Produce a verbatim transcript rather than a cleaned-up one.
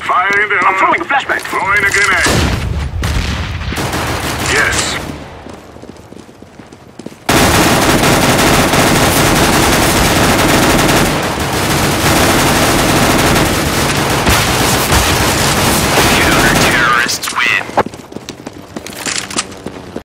Fire in the hole. I'm throwing a flashbang. Throwing a grenade.